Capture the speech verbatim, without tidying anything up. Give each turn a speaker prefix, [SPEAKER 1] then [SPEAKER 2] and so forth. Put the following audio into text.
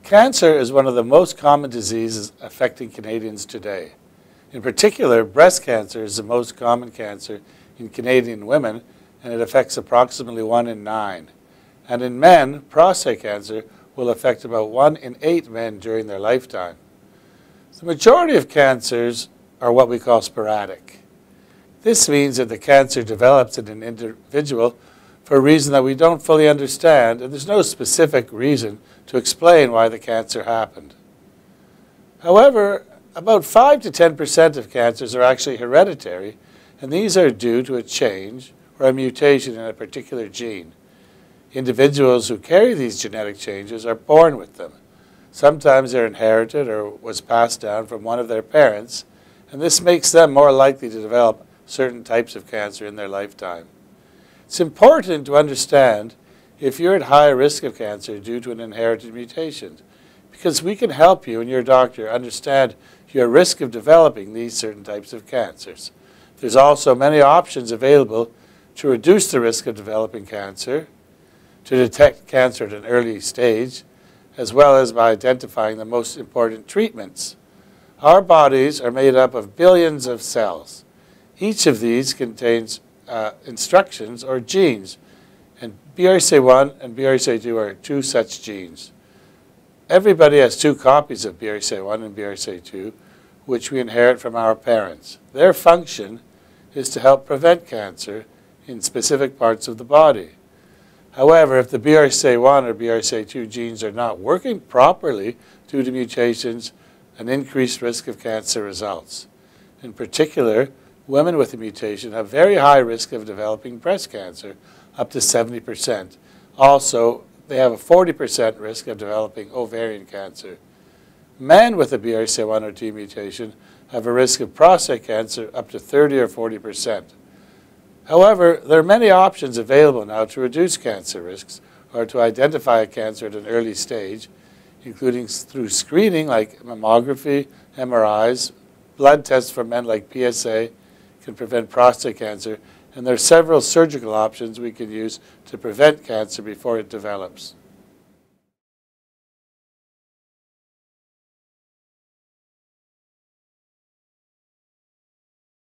[SPEAKER 1] Cancer is one of the most common diseases affecting Canadians today. In particular, breast cancer is the most common cancer in Canadian women, and it affects approximately one in nine. And in men, prostate cancer will affect about one in eight men during their lifetime. The majority of cancers are what we call sporadic. This means that the cancer develops in an individual for a reason that we don't fully understand, and there's no specific reason to explain why the cancer happened. However, about five to ten percent of cancers are actually hereditary, and these are due to a change or a mutation in a particular gene. Individuals who carry these genetic changes are born with them. Sometimes they're inherited or was passed down from one of their parents, and this makes them more likely to develop certain types of cancer in their lifetime. It's important to understand if you're at high risk of cancer due to an inherited mutation, because we can help you and your doctor understand your risk of developing these certain types of cancers. There's also many options available to reduce the risk of developing cancer, to detect cancer at an early stage, as well as by identifying the most important treatments. Our bodies are made up of billions of cells. Each of these contains uh, instructions or genes, and B R C A one and B R C A two are two such genes. Everybody has two copies of B R C A one and B R C A two, which we inherit from our parents. Their function is to help prevent cancer in specific parts of the body. However, if the B R C A one or B R C A two genes are not working properly due to mutations, an increased risk of cancer results. In particular, women with a mutation have very high risk of developing breast cancer, up to seventy percent. Also, they have a forty percent risk of developing ovarian cancer. Men with a B R C A one or two mutation have a risk of prostate cancer up to thirty or forty percent. However, there are many options available now to reduce cancer risks or to identify a cancer at an early stage, including through screening like mammography, M R Is, blood tests for men like P S A can prevent prostate cancer, and there are several surgical options we can use to prevent cancer before it develops.